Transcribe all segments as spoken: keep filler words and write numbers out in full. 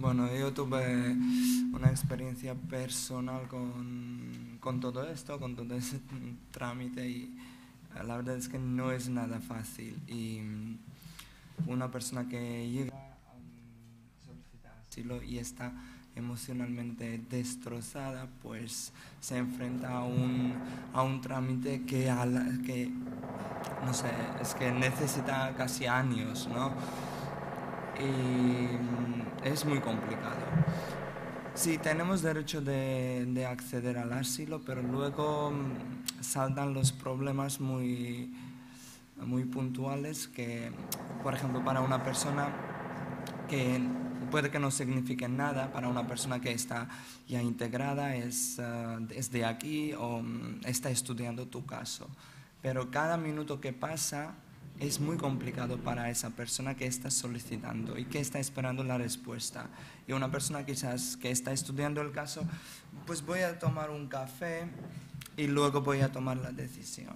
Bueno, yo tuve una experiencia personal con, con todo esto, con todo ese trámite y eh, la verdad es que no es nada fácil. Y mm, una persona que llega a un solicitar asilo y está emocionalmente destrozada, pues se enfrenta a un, a un trámite que, a la- que, no sé, es que necesita casi años, ¿no? Y mm, es muy complicado. Sí, tenemos derecho de, de acceder al asilo, pero luego mm, saltan los problemas muy, muy puntuales que, por ejemplo, para una persona que puede que no signifique nada, para una persona que está ya integrada, es, uh, es de aquí o um, está estudiando tu caso. Pero cada minuto que pasa es muy complicado para esa persona que está solicitando y que está esperando la respuesta. Y una persona quizás que está estudiando el caso, pues voy a tomar un café y luego voy a tomar la decisión.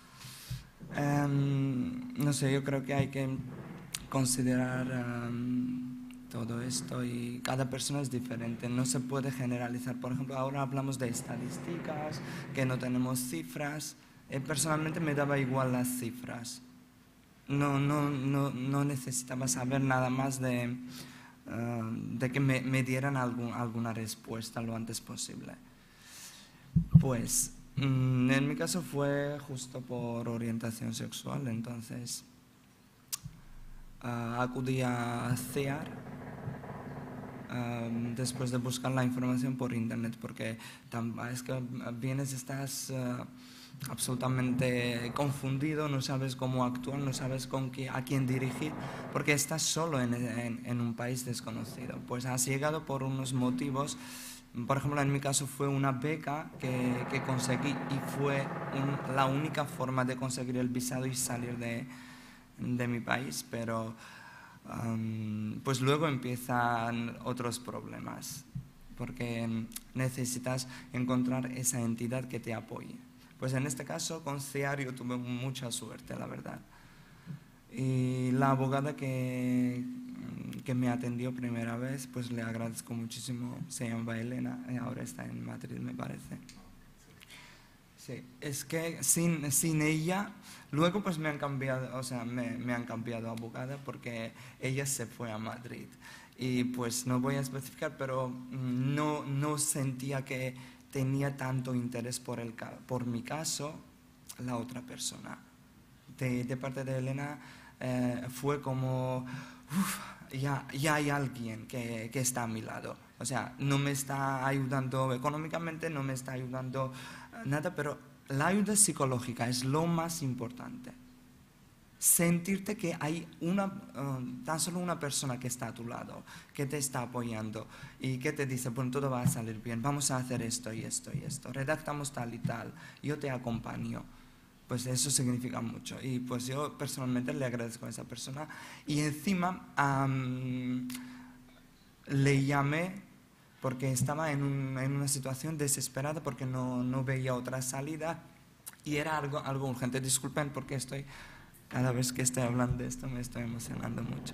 Um, no sé, yo creo que hay que considerar um, todo esto y cada persona es diferente, no se puede generalizar. Por ejemplo, ahora hablamos de estadísticas, que no tenemos cifras. Eh, personalmente me daba igual las cifras. No, no, no, no necesitaba saber nada más de, uh, de que me, me dieran algún, alguna respuesta lo antes posible. Pues mm, en mi caso fue justo por orientación sexual, entonces uh, acudí a C E A R um, después de buscar la información por internet, porque es que vienes, estás uh, absolutamente confundido, no sabes cómo actuar, no sabes con qué, a quién dirigir, porque estás solo en, en, en un país desconocido. Pues has llegado por unos motivos. Por ejemplo, en mi caso fue una beca que, que conseguí y fue un, la única forma de conseguir el visado y salir de, de mi país, pero um, pues luego empiezan otros problemas, porque necesitas encontrar esa entidad que te apoye. Pues en este caso con C E A R yo tuve mucha suerte, la verdad. Y la abogada que, que me atendió primera vez, pues le agradezco muchísimo, se llama Elena, ahora está en Madrid, me parece. Sí, es que sin, sin ella, luego pues me han cambiado, o sea, me, me han cambiado abogada porque ella se fue a Madrid. Y pues no voy a especificar, pero no, no sentía que tenía tanto interés por, el, por mi caso la otra persona. De, de parte de Elena eh, fue como, uff, ya, ya hay alguien que, que está a mi lado. O sea, no me está ayudando económicamente, no me está ayudando nada, pero la ayuda psicológica es lo más importante. Sentirte que hay una, uh, tan solo una persona que está a tu lado, que te está apoyando y que te dice, bueno, todo va a salir bien, vamos a hacer esto y esto y esto, redactamos tal y tal, yo te acompaño. Pues eso significa mucho y pues yo personalmente le agradezco a esa persona y encima um, le llamé porque estaba en, un, en una situación desesperada porque no, no veía otra salida y era algo, algo urgente. Disculpen porque estoy, cada vez que estoy hablando de esto me estoy emocionando mucho.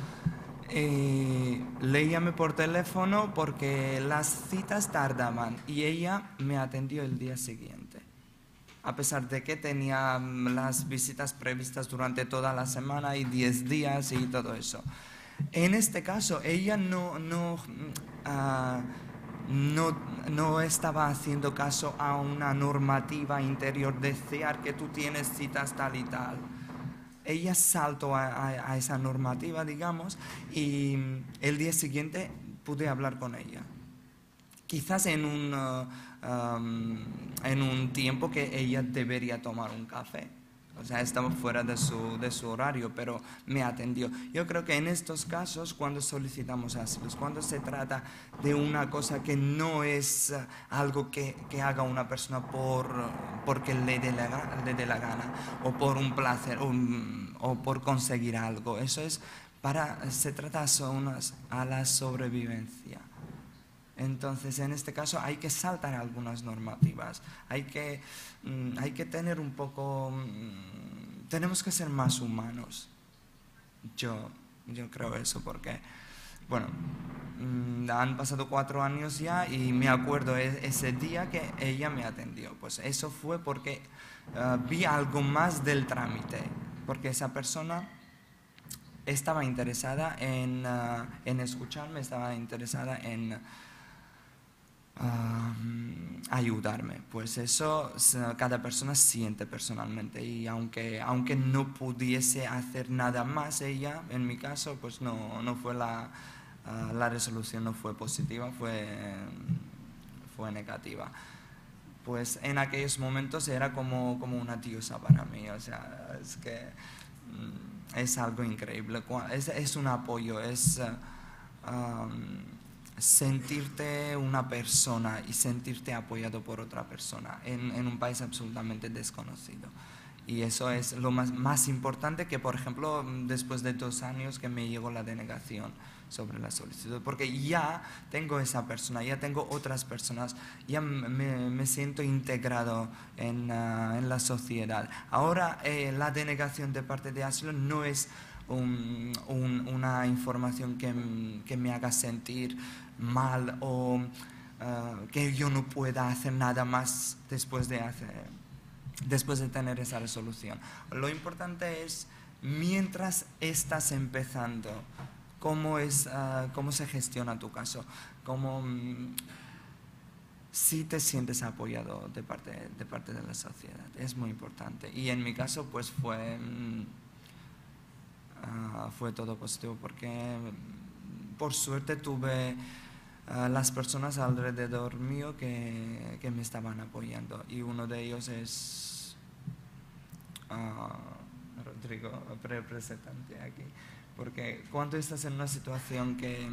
Eh, le llamé por teléfono porque las citas tardaban y ella me atendió el día siguiente. A pesar de que tenía las visitas previstas durante toda la semana y diez días y todo eso. En este caso, ella no, no, uh, no, no estaba haciendo caso a una normativa interior de C E A R que tú tienes citas tal y tal. Ella saltó a, a, a esa normativa, digamos, y el día siguiente pude hablar con ella. Quizás en un, uh, um, en un tiempo que ella debería tomar un café. O sea, estaba fuera de su, de su horario, pero me atendió. Yo creo que en estos casos, cuando solicitamos asilos, cuando se trata de una cosa que no es uh, algo que, que haga una persona por, porque le dé la, le dé la gana, o por un placer, o, o por conseguir algo, eso es para, se trata a la sobrevivencia. Entonces, en este caso hay que saltar algunas normativas, hay que, mm, hay que tener un poco, mm, tenemos que ser más humanos. Yo, yo creo eso porque Bueno, mm, han pasado cuatro años ya y me acuerdo e- ese día que ella me atendió. Pues eso fue porque eh, vi algo más del trámite, porque esa persona estaba interesada en, ah, en escucharme, estaba interesada en ah, ayudarme. Pues eso s- cada persona siente personalmente y aunque, aunque no pudiese hacer nada más ella, en mi caso, pues no, no fue la, ah, la resolución no fue positiva, fue, fue negativa. Pues en aquellos momentos era como, como una diosa para mí, o sea, es que mm, es algo increíble, Cua- es, es un apoyo, es eh, am, sentirte una persona y sentirte apoyado por otra persona en, en un país absolutamente desconocido. Y eso es lo más, más importante que, por ejemplo, después de dos años que me llegó la denegación sobre la solicitud, porque ya tengo esa persona, ya tengo otras personas, ya me, me siento integrado en, uh, en la sociedad. Ahora eh, la denegación de parte de asilo no es un, un, una información que, que, me haga sentir mal o uh, que yo no pueda hacer nada más después de hacer después de tener esa resolución. Lo importante es, mientras estás empezando, cómo, es, uh, cómo se gestiona tu caso, cómo, um, si te sientes apoyado de parte, de parte de la sociedad. Es muy importante. Y en mi caso, pues fue, um, uh, fue todo positivo porque, por suerte, tuve uh, las personas alrededor mío que, que me estaban apoyando. Y uno de ellos es uh, Rodrigo, representante aquí. Porque cuando estás en una situación que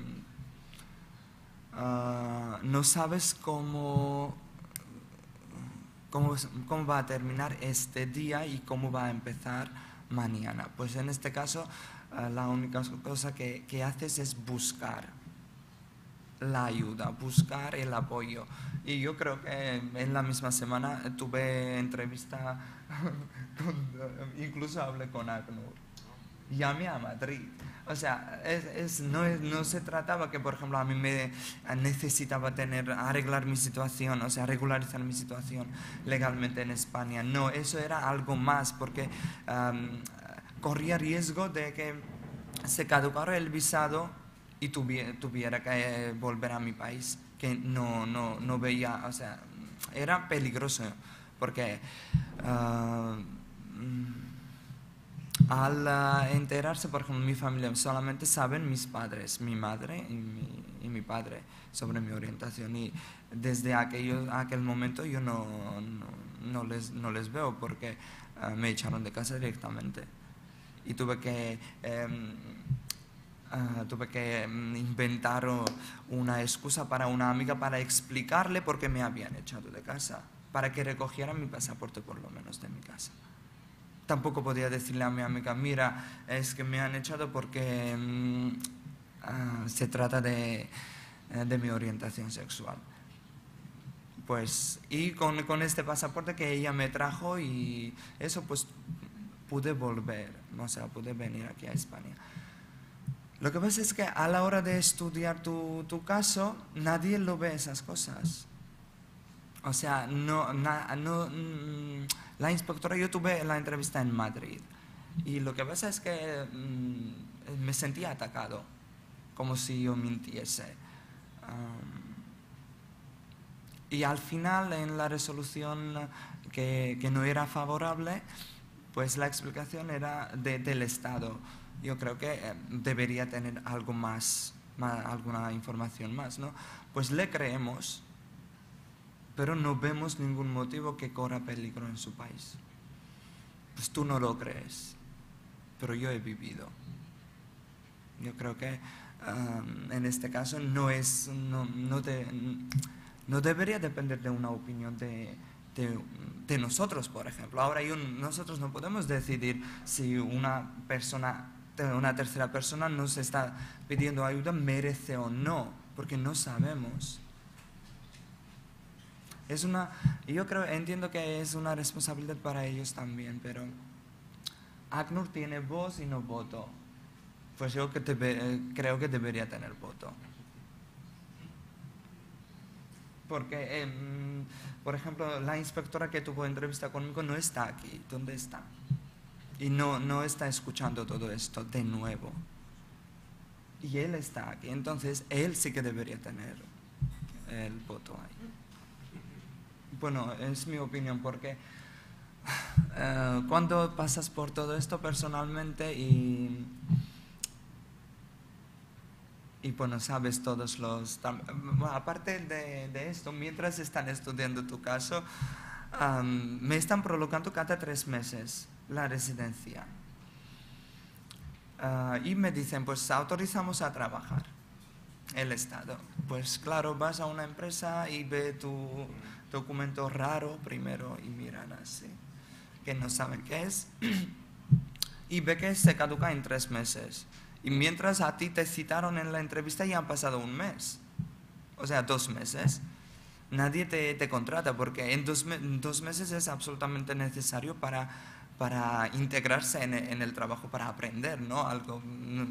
uh, no sabes cómo, cómo, cómo va a terminar este día y cómo va a empezar mañana, pues en este caso uh, la única cosa que, que haces es buscar la ayuda, buscar el apoyo. Y yo creo que en la misma semana tuve entrevista, con, incluso hablé con ACNUR, llamé a Madrid. O sea, es, es, no, es, no se trataba que, por ejemplo, a mí me necesitaba tener, arreglar mi situación, o sea, regularizar mi situación legalmente en España. No, eso era algo más, porque um, corría riesgo de que se caducara el visado y tuviera, tuviera que volver a mi país, que no, no, no veía, o sea, era peligroso, porque uh, al uh, enterarse, por ejemplo, mi familia solamente saben mis padres, mi madre y mi, y mi padre, sobre mi orientación, y desde aquello, aquel momento yo no, no, no, les, no les veo porque uh, me echaron de casa directamente y tuve que eh, Uh, tuve que um, inventar una excusa para una amiga para explicarle por qué me habían echado de casa, para que recogiera mi pasaporte por lo menos de mi casa. Tampoco podía decirle a mi amiga, mira, es que me han echado porque um, uh, se trata de, uh, de mi orientación sexual. Pues, y con, con este pasaporte que ella me trajo y eso, pues pude volver, o sea, pude venir aquí a España. Lo que pasa es que a la hora de estudiar tu, tu caso, nadie lo ve esas cosas. O sea, no, na, no, mmm, la inspectora, yo tuve la entrevista en Madrid y lo que pasa es que mmm, me sentía atacado, como si yo mintiese. Um, y al final, en la resolución que, que no era favorable, pues la explicación era de, del Estado. Yo creo que eh, debería tener algo más, más, alguna información más, ¿no? Pues le creemos, pero no vemos ningún motivo que corra peligro en su país. Pues tú no lo crees, pero yo he vivido. Yo creo que um, en este caso no es, no, no, de, no debería depender de una opinión de, de, de nosotros, por ejemplo. Ahora yo, nosotros no podemos decidir si una persona, una tercera persona nos está pidiendo ayuda, merece o no, porque no sabemos. Es una, yo creo, entiendo que es una responsabilidad para ellos también, pero ACNUR tiene voz y no voto. pues yo que te, creo que debería tener voto. Porque, eh, por ejemplo, la inspectora que tuvo entrevista conmigo no está aquí. ¿Dónde está? Y no, no está escuchando todo esto de nuevo. Y él está aquí. Entonces, él sí que debería tener el voto ahí. Bueno, es mi opinión porque uh, cuando pasas por todo esto personalmente y... Y bueno, sabes todos los... Aparte de, de esto, mientras están estudiando tu caso, um, me están prolongando cada tres meses la residencia. Uh, y me dicen, pues autorizamos a trabajar el Estado. Pues claro, vas a una empresa y ve tu documento raro primero y miran así, que no saben qué es, y ve que se caduca en tres meses. Y mientras a ti te citaron en la entrevista ya han pasado un mes, o sea, dos meses. Nadie te, te contrata porque en dos, dos meses es absolutamente necesario para, para integrarse en, en el trabajo, para aprender, ¿no? Algo.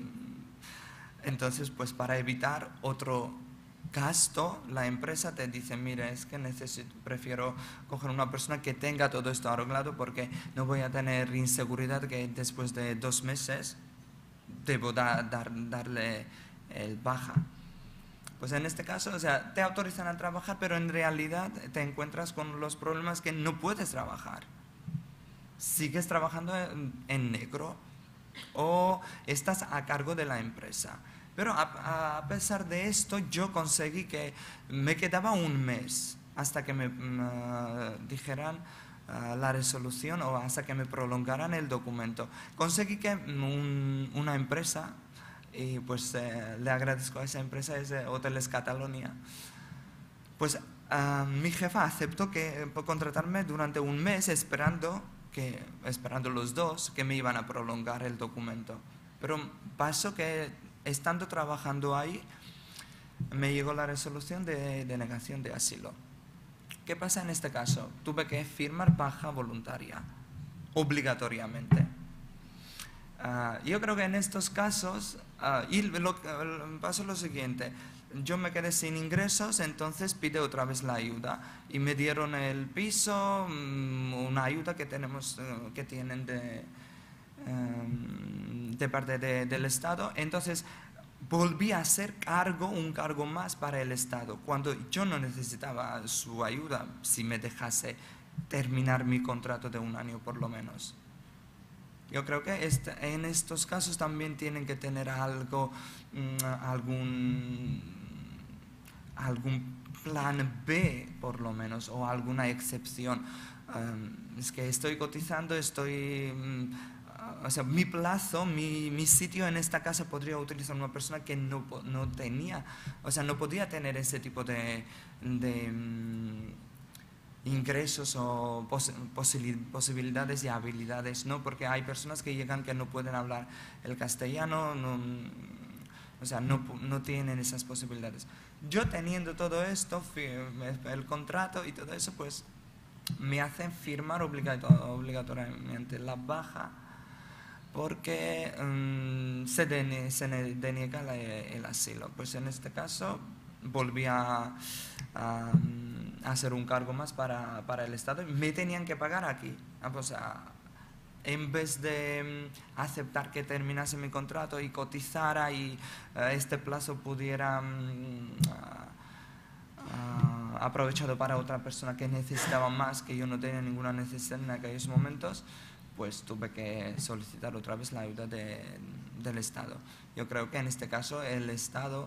Entonces, pues para evitar otro gasto, la empresa te dice, mire, es que necesito, prefiero coger una persona que tenga todo esto arreglado porque no voy a tener inseguridad que después de dos meses debo da, dar, darle el baja. Pues en este caso, o sea, te autorizan a trabajar, pero en realidad te encuentras con los problemas que no puedes trabajar. Sigues trabajando en, en negro o estás a cargo de la empresa. Pero a, a pesar de esto, yo conseguí que me quedaba un mes hasta que me uh, dijeran uh, la resolución o hasta que me prolongaran el documento. Conseguí que un, una empresa, y pues eh, le agradezco a esa empresa, es de Hoteles Catalonia, pues uh, mi jefa aceptó que, por contratarme durante un mes esperando, que, esperando los dos que me iban a prolongar el documento. Pero pasó que estando trabajando ahí, me llegó la resolución de denegación de asilo. ¿Qué pasa en este caso? Tuve que firmar baja voluntaria, obligatoriamente. Uh, yo creo que en estos casos, uh, y lo, lo, pasó lo siguiente, yo me quedé sin ingresos, entonces pide otra vez la ayuda y me dieron el piso, um, una ayuda que tenemos, uh, que tienen de... Um, de parte de, del Estado. Entonces volví a hacer cargo, un cargo más para el Estado, cuando yo no necesitaba su ayuda si me dejase terminar mi contrato de un año por lo menos. Yo creo que este, en estos casos también tienen que tener algo, mm, algún, algún plan B por lo menos, o alguna excepción. Um, es que estoy cotizando, estoy... Mm, o sea, mi plazo, mi, mi sitio en esta casa podría utilizar una persona que no, no tenía, o sea, no podía tener ese tipo de, de um, ingresos o pos, posibilidades y habilidades, ¿no? Porque hay personas que llegan que no pueden hablar el castellano, no, o sea, no, no tienen esas posibilidades. Yo teniendo todo esto, el contrato y todo eso, pues me hacen firmar obligatoriamente la baja, porque um, se, denie, se deniega la, el asilo. Pues en este caso volví a, a, a hacer un cargo más para, para el Estado. Me tenían que pagar aquí. O sea, en vez de um, aceptar que terminase mi contrato y cotizara y uh, este plazo pudiera um, uh, uh, aprovechado para otra persona que necesitaba más, que yo no tenía ninguna necesidad en aquellos momentos, pues tuve que solicitar otra vez la ayuda de, del Estado. Yo creo que en este caso el Estado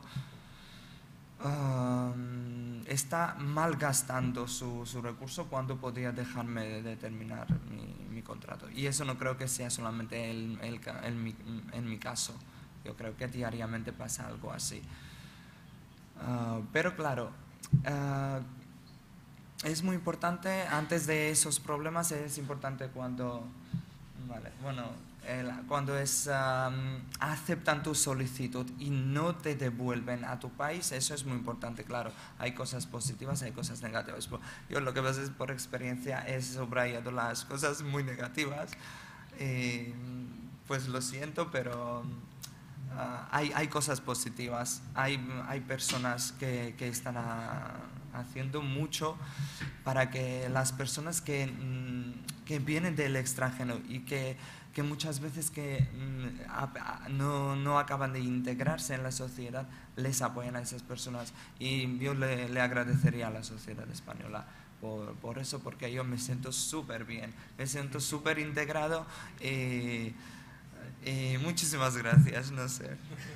um, está malgastando su, su recurso cuando podía dejarme de, de terminar mi, mi contrato. Y eso no creo que sea solamente el, el, el, mi, en mi caso. Yo creo que diariamente pasa algo así. Uh, pero claro, uh, es muy importante, antes de esos problemas, es importante cuando... Vale, bueno, el, cuando es, um, aceptan tu solicitud y no te devuelven a tu país, eso es muy importante, claro. Hay cosas positivas, hay cosas negativas. Yo lo que pasa es, por experiencia, he subrayado las cosas muy negativas. Y, pues lo siento, pero uh, hay, hay cosas positivas, hay, hay personas que, que están a, haciendo mucho para que las personas que, mm, que vienen del extranjero y que, que muchas veces que mm, a, a, no, no acaban de integrarse en la sociedad, les apoyen a esas personas. Y yo le, le agradecería a la sociedad española por, por eso, porque yo me siento súper bien, me siento súper integrado. Y, y muchísimas gracias, no sé.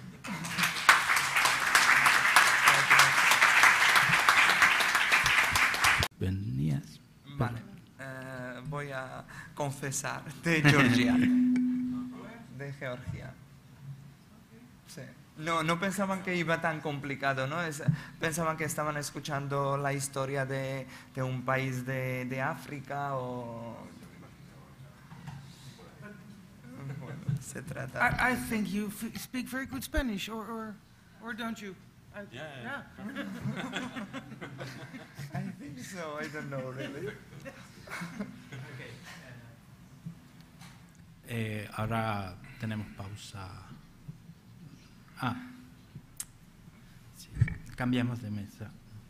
Venías. Vale, uh, voy a confesar, de Georgia, de Georgia. Sí. No, no pensaban que iba tan complicado, ¿no? Es, pensaban que estaban escuchando la historia de, de un país de, de África o... Bueno, se trata... I, I think you f speak very good Spanish, or, or, or don't you? I, Yeah, yeah. yeah. I think so, I don't know really. Eh, ahora tenemos pausa. Ah, sí. Cambiamos de mesa.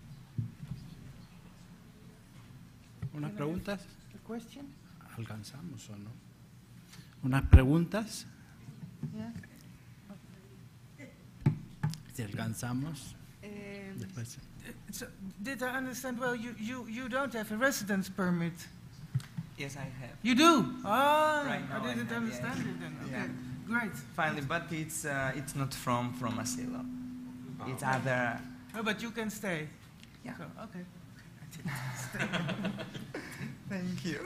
¿Unas preguntas? The question? ¿Alcanzamos o no? ¿Unas preguntas? Yeah. Si alcanzamos, Eh, después. So, did I understand well? You, you, you don't have a residence permit. Yes, I have. You do? Ah, Right now I I didn't have, understand yeah. it then. Okay, Yeah. great. Finally, but it's, uh, it's not from, from asylum. It's other... Oh, but you can stay. Yeah. So, okay. Thank you.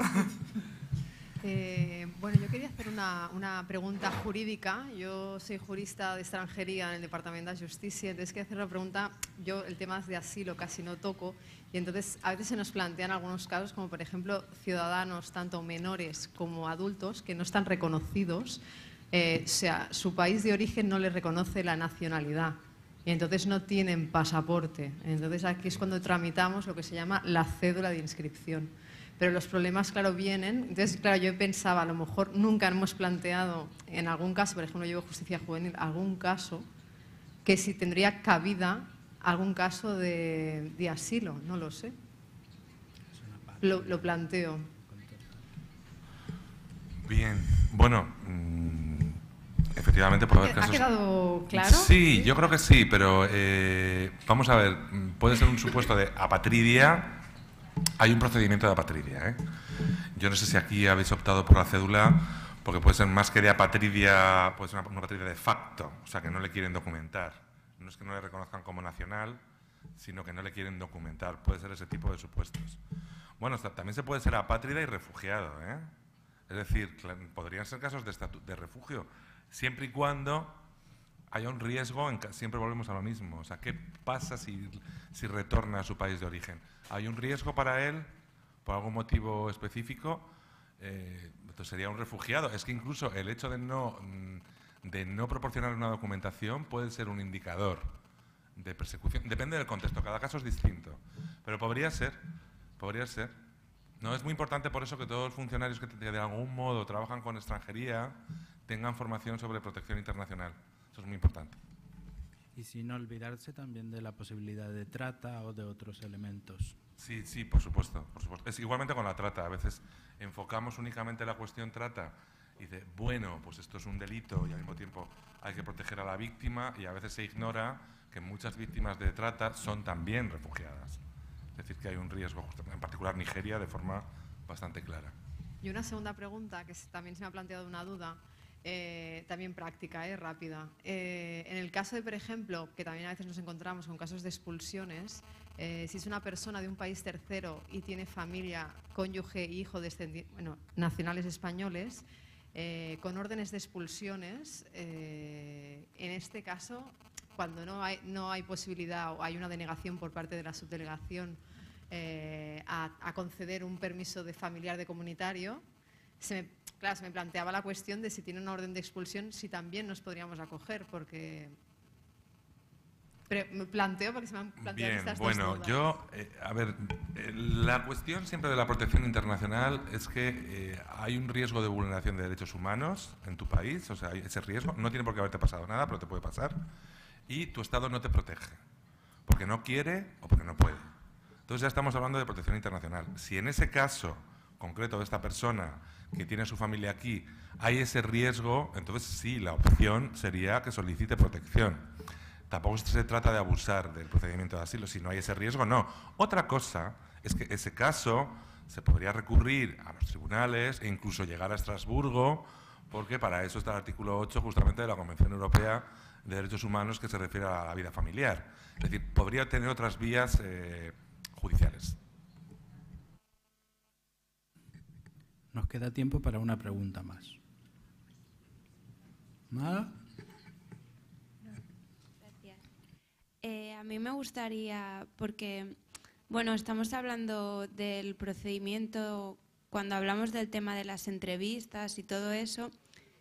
eh, bueno, yo quería hacer una, una pregunta jurídica. Yo soy jurista de extranjería en el Departamento de Justicia, entonces quería hacer una pregunta. Yo el tema de asilo casi no toco y entonces a veces se nos plantean algunos casos como por ejemplo ciudadanos tanto menores como adultos que no están reconocidos, eh, o sea, su país de origen no les reconoce la nacionalidad y entonces no tienen pasaporte. Entonces aquí es cuando tramitamos lo que se llama la cédula de inscripción. Pero los problemas, claro, vienen. Entonces, claro, yo pensaba, a lo mejor nunca hemos planteado en algún caso, por ejemplo, llevo justicia juvenil, algún caso que si tendría cabida algún caso de, de asilo, no lo sé. Lo, lo planteo. Bien, bueno, mmm, efectivamente puede haber ¿Ha casos... quedado claro? Sí, yo creo que sí, pero eh, vamos a ver, puede ser un supuesto de apatridia. Hay un procedimiento de apatridia, ¿eh? Yo no sé si aquí habéis optado por la cédula, porque puede ser más que de apatridia, puede ser una, una apatridia de facto, o sea, que no le quieren documentar. No es que no le reconozcan como nacional, sino que no le quieren documentar. Puede ser ese tipo de supuestos. Bueno, también se puede ser apátrida y refugiado, ¿eh? Es decir, podrían ser casos de, de refugio, siempre y cuando haya un riesgo, en, siempre volvemos a lo mismo. O sea, ¿qué pasa si, si retorna a su país de origen? ¿Hay un riesgo para él por algún motivo específico? Eh, entonces sería un refugiado. Es que incluso el hecho de no, de no proporcionar una documentación puede ser un indicador de persecución. Depende del contexto, cada caso es distinto. Pero podría ser, podría ser. No, es muy importante por eso que todos los funcionarios que de algún modo trabajan con extranjería tengan formación sobre protección internacional. Eso es muy importante. Y sin olvidarse también de la posibilidad de trata o de otros elementos. Sí, sí, por supuesto, por supuesto. Es igualmente con la trata. A veces enfocamos únicamente la cuestión trata y dice, bueno, pues esto es un delito y al mismo tiempo hay que proteger a la víctima, y a veces se ignora que muchas víctimas de trata son también refugiadas. Es decir, que hay un riesgo, en particular Nigeria, de forma bastante clara. Y una segunda pregunta, que también se me ha planteado una duda, eh, también práctica, eh, rápida. Eh, en el caso de, por ejemplo, que también a veces nos encontramos con casos de expulsiones, eh, si es una persona de un país tercero y tiene familia, cónyuge y hijo descendiente, bueno, nacionales españoles, eh, con órdenes de expulsiones, eh, en este caso, cuando no hay, no hay posibilidad o hay una denegación por parte de la subdelegación eh, a, a conceder un permiso de familiar de comunitario, se me, claro, se me planteaba la cuestión de si tiene una orden de expulsión, si también nos podríamos acoger, porque... Pero me planteo porque se me han planteado Bien, estas bueno, dos dudas. yo, eh, a ver, eh, la cuestión siempre de la protección internacional es que eh, hay un riesgo de vulneración de derechos humanos en tu país, o sea, hay ese riesgo, no tiene por qué haberte pasado nada, pero te puede pasar, y tu Estado no te protege, porque no quiere o porque no puede. Entonces ya estamos hablando de protección internacional. Si en ese caso concreto de esta persona que tiene a su familia aquí hay ese riesgo, entonces sí, la opción sería que solicite protección. Tampoco se trata de abusar del procedimiento de asilo, si no hay ese riesgo, no. Otra cosa es que ese caso se podría recurrir a los tribunales e incluso llegar a Estrasburgo, porque para eso está el artículo ocho justamente de la Convención Europea de Derechos Humanos, que se refiere a la vida familiar. Es decir, podría tener otras vías eh, judiciales. Nos queda tiempo para una pregunta más. ¿Más? Eh, a mí me gustaría, porque, bueno, estamos hablando del procedimiento, cuando hablamos del tema de las entrevistas y todo eso,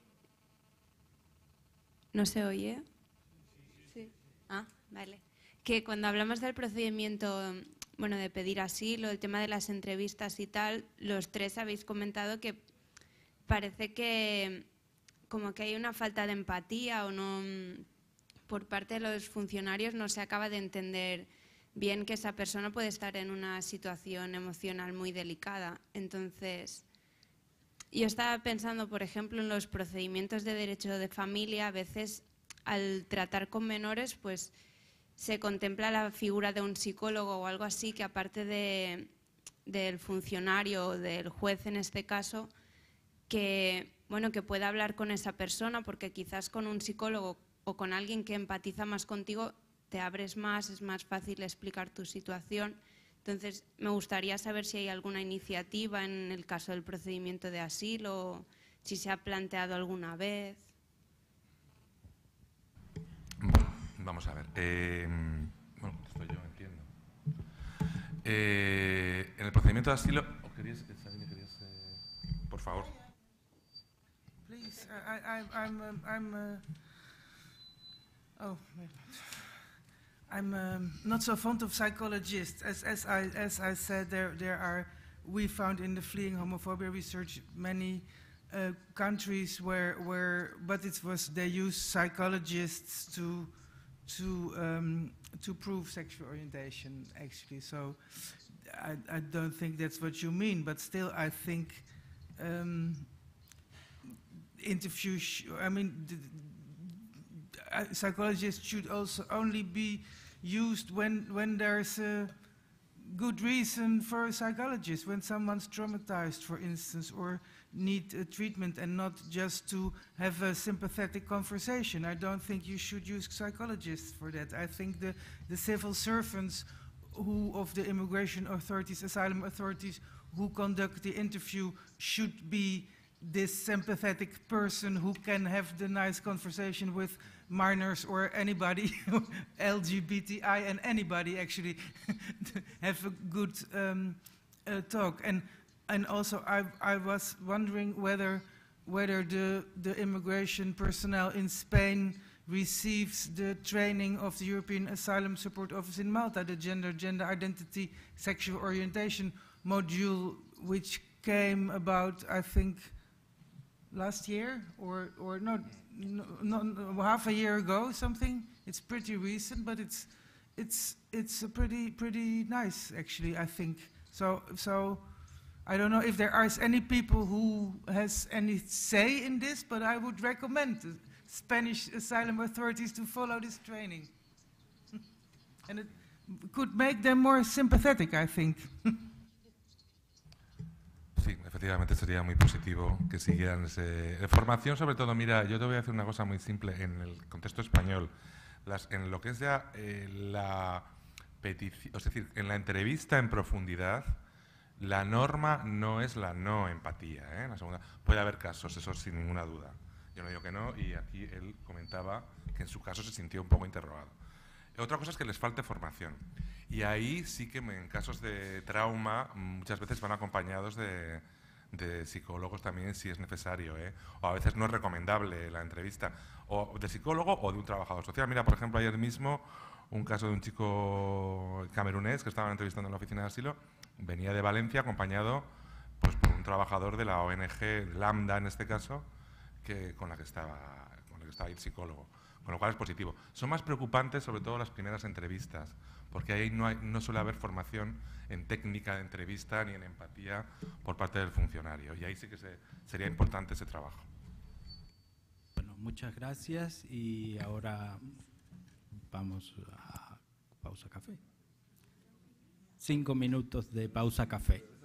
¿no se oye? Sí. Ah, vale. Que cuando hablamos del procedimiento, bueno, de pedir asilo, el tema de las entrevistas y tal, los tres habéis comentado que parece que como que hay una falta de empatía o no... por parte de los funcionarios no se acaba de entender bien que esa persona puede estar en una situación emocional muy delicada. Entonces, yo estaba pensando, por ejemplo, en los procedimientos de derecho de familia. A veces, al tratar con menores, pues se contempla la figura de un psicólogo o algo así, que aparte de, del funcionario o del juez en este caso, que, bueno, que pueda hablar con esa persona, porque quizás con un psicólogo o con alguien que empatiza más contigo, te abres más, es más fácil explicar tu situación. Entonces, me gustaría saber si hay alguna iniciativa en el caso del procedimiento de asilo, si se ha planteado alguna vez. Vamos a ver. Eh, bueno, esto yo entiendo. Eh, en el procedimiento de asilo... ¿o querías, Sabine, querías, eh, por favor? Please, I, I, I'm, um, I'm, uh, oh, I'm um, not so fond of psychologists. As, as I, as I said, there, there are. We found in the fleeing homophobia research many uh, countries where, where, but it was they used psychologists to, to, um, to prove sexual orientation. Actually, so I, I don't think that's what you mean. But still, I think. Um, interview, sh I mean, the, uh, psychologists should also only be used when, when there's a good reason for a psychologist, when someone's traumatized, for instance, or need a treatment, and not just to have a sympathetic conversation. I don't think you should use psychologists for that. I think the, the civil servants who of the immigration authorities, asylum authorities, who conduct the interview should be this sympathetic person who can have the nice conversation with minors or anybody, L G B T I and anybody actually, have a good um, uh, talk. And and also I I was wondering whether whether the the immigration personnel in Spain receives the training of the European Asylum Support Office in Malta, the gender, gender identity, sexual orientation module, which came about, I think, last year or or not, no, no, no, half a year ago, something. It's pretty recent, but it's it's it's a pretty pretty nice actually, I think. So so I don't know if there are any people who has any say in this, but I would recommend the Spanish asylum authorities to follow this training. And it could make them more sympathetic, I think. Sí, efectivamente sería muy positivo que siguieran ese... Formación, sobre todo, mira, yo te voy a hacer una cosa muy simple en el contexto español. Las, en lo que es ya eh, la petición, es decir, en la entrevista en profundidad, la norma no es la no empatía. ¿eh? La segunda, puede haber casos, eso sin ninguna duda. Yo no digo que no, y aquí él comentaba que en su caso se sintió un poco interrogado. Otra cosa es que les falte formación. Y ahí sí que en casos de trauma muchas veces van acompañados de, de psicólogos también si es necesario, ¿eh? O a veces no es recomendable la entrevista, o de psicólogo o de un trabajador social. Mira, por ejemplo, ayer mismo un caso de un chico camerunés que estaban entrevistando en la oficina de asilo, venía de Valencia acompañado pues, por un trabajador de la O N G, Lambda en este caso, que, con la que estaba, con la que estaba el psicólogo. Con lo cual es positivo. Son más preocupantes sobre todo las primeras entrevistas, porque ahí no, hay, no suele haber formación en técnica de entrevista ni en empatía por parte del funcionario. Y ahí sí que se, sería importante ese trabajo. Bueno, muchas gracias y ahora vamos a pausa café. Cinco minutos de pausa café.